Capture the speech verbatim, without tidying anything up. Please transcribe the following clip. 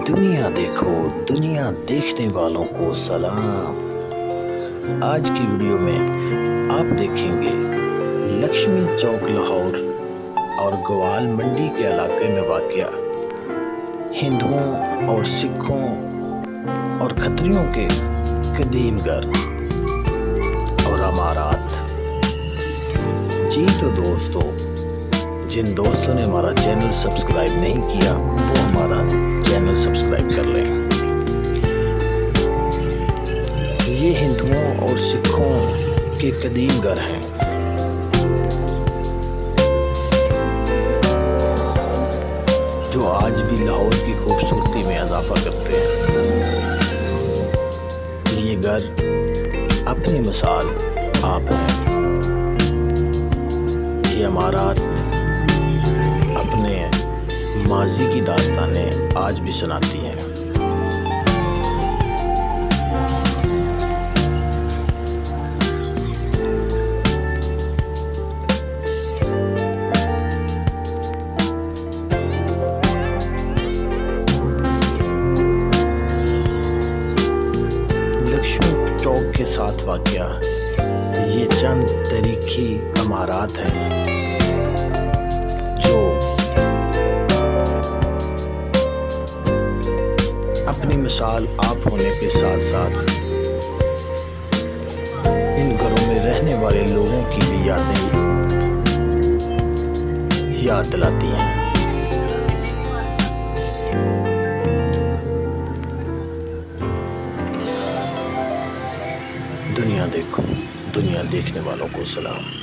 दुनिया देखो, दुनिया देखने वालों को सलाम। आज की वीडियो में आप देखेंगे लक्ष्मी चौक लाहौर और ग्वाल मंडी के इलाके में वाक़या हिंदुओं और सिखों और खत्रियों के कदीम घर और अमारात। जी तो दोस्तों, जिन दोस्तों ने हमारा चैनल सब्सक्राइब नहीं किया वो हमारा चैनल सब्सक्राइब कर लें। ये हिंदुओं और सिखों के कदीम घर हैं। जो आज भी लाहौर की खूबसूरती में इजाफा करते हैं। ये घर अपनी मिसाल आप हैं। ये इमारत अपने माजी की दास्तानें आज भी सुनाती हैं। लक्ष्मी चौक के साथ वाक़या ये चंद तारीखी इमारत हैं जो अपनी मिसाल आप होने के साथ साथ इन घरों में रहने वाले लोगों की भी यादें याद दिलाती हैं। दुनिया देखो, दुनिया देखने वालों को सलाम।